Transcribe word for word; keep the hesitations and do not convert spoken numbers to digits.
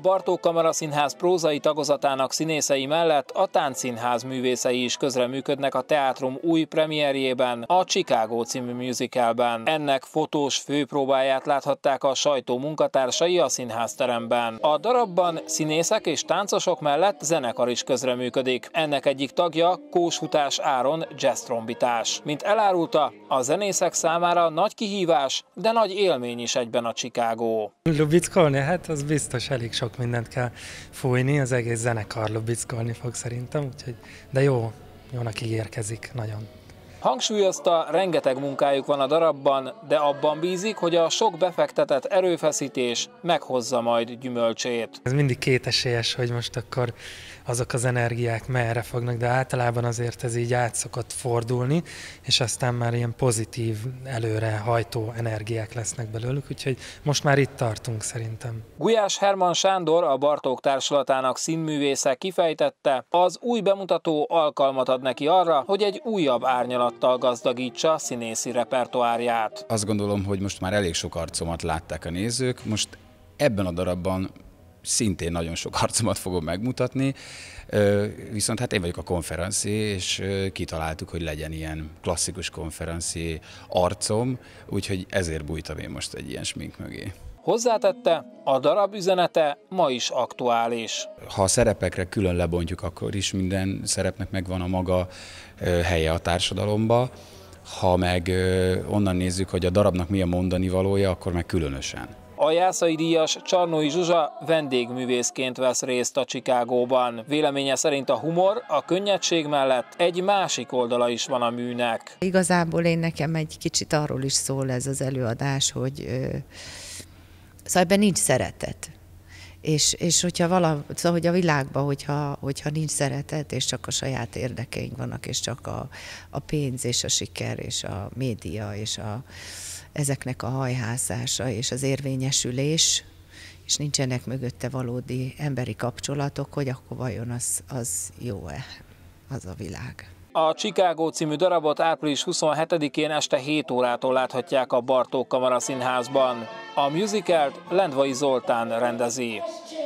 Bartók Kamaraszínház prózai tagozatának színészei mellett a Táncszínház művészei is közreműködnek a teátrum új premierjében, a Chicago című musicalben. Ennek fotós főpróbáját láthatták a sajtó munkatársai a színházteremben. A darabban színészek és táncosok mellett zenekar is közreműködik. Ennek egyik tagja Kóshutás Áron jazz-trombitás. Mint elárulta, a zenészek számára nagy kihívás, de nagy élmény is egyben a Chicago. Lubickolni? Hát az biztos, elég sok mindent kell fújni, az egész zenekar lubickolni fog szerintem, úgyhogy, de jó, jónak ígérkezik nagyon. Hangsúlyozta, rengeteg munkájuk van a darabban, de abban bízik, hogy a sok befektetett erőfeszítés meghozza majd gyümölcsét. Ez mindig kétesélyes, hogy most akkor azok az energiák merre fognak, de általában azért ez így át szokott fordulni, és aztán már ilyen pozitív, előre hajtó energiák lesznek belőlük, úgyhogy most már itt tartunk szerintem. Gulyás Herman Sándor, a Bartók társulatának színművésze kifejtette, az új bemutató alkalmat ad neki arra, hogy egy újabb árnyalattal gazdagítsa színészi repertoárját. Azt gondolom, hogy most már elég sok arcomat látták a nézők, most ebben a darabban szintén nagyon sok arcomat fogom megmutatni, viszont hát én vagyok a konferenci, és kitaláltuk, hogy legyen ilyen klasszikus konferenci arcom, úgyhogy ezért bújtam én most egy ilyen smink mögé. Hozzátette, a darab üzenete ma is aktuális. Ha a szerepekre külön lebontjuk, akkor is minden szerepnek megvan a maga helye a társadalomba. Ha meg onnan nézzük, hogy a darabnak mi a mondani valója, akkor meg különösen. A Jászai díjas Csarnói Zsuzsa vendégművészként vesz részt a Chicagóban. Véleménye szerint a humor, a könnyedség mellett egy másik oldala is van a műnek. Igazából én nekem egy kicsit arról is szól ez az előadás, hogy ö, szóval ebben nincs szeretet. És, és hogyha vala, szóval, hogy a világban, hogyha, hogyha nincs szeretet, és csak a saját érdekeink vannak, és csak a, a pénz, és a siker, és a média, és a ezeknek a hajhászása és az érvényesülés, és nincsenek mögötte valódi emberi kapcsolatok, hogy akkor vajon az, az jó-e, az a világ. A Chicago című darabot április huszonhetedikén este hét órától láthatják a Bartók Kamaraszínházban. A musicalt Lendvai Zoltán rendezi.